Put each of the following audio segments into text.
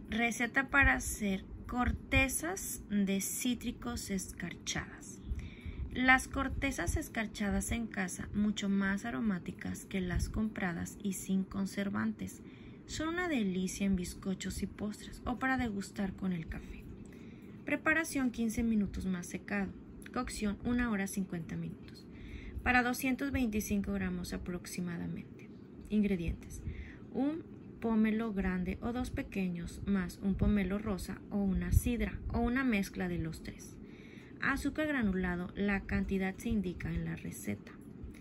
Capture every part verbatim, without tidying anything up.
Receta para hacer cortezas de cítricos escarchadas. Las cortezas escarchadas en casa, mucho más aromáticas que las compradas y sin conservantes, son una delicia en bizcochos y postres o para degustar con el café. Preparación quince minutos más secado. Cocción una hora cincuenta minutos. Para doscientos veinticinco gramos aproximadamente. Ingredientes: un pomelo grande o dos pequeños más un pomelo rosa o una sidra o una mezcla de los tres. Azúcar granulado, la cantidad se indica en la receta.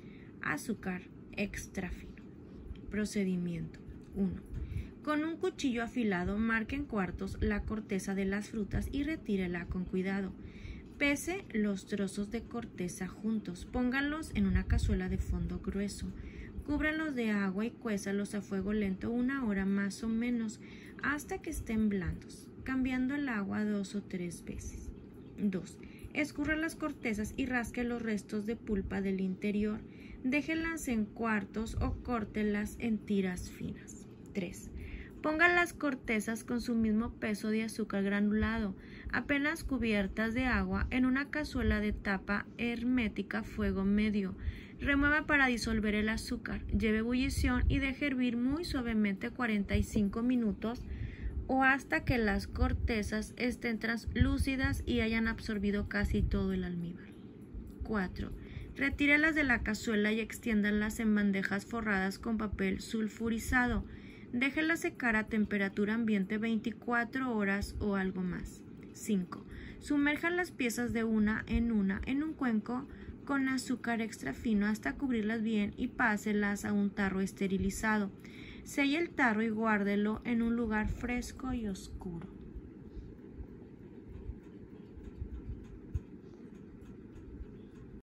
Azúcar extra fino. Procedimiento: uno. Con un cuchillo afilado marque en cuartos la corteza de las frutas y retírela con cuidado. Pese los trozos de corteza juntos, póngalos en una cazuela de fondo grueso. Cúbralos de agua y cuézalos a fuego lento una hora más o menos hasta que estén blandos, cambiando el agua dos o tres veces. dos. Escurra las cortezas y rasque los restos de pulpa del interior. Déjelas en cuartos o córtelas en tiras finas. tres. Ponga las cortezas con su mismo peso de azúcar granulado, apenas cubiertas de agua, en una cazuela de tapa hermética a fuego medio. Remueva para disolver el azúcar, lleve ebullición y deje hervir muy suavemente cuarenta y cinco minutos o hasta que las cortezas estén translúcidas y hayan absorbido casi todo el almíbar. cuatro. Retírelas de la cazuela y extiéndanlas en bandejas forradas con papel sulfurizado. Déjelas secar a temperatura ambiente veinticuatro horas o algo más. cinco. Sumerja las piezas de una en una en un cuenco con azúcar extra fino hasta cubrirlas bien y páselas a un tarro esterilizado. Selle el tarro y guárdelo en un lugar fresco y oscuro.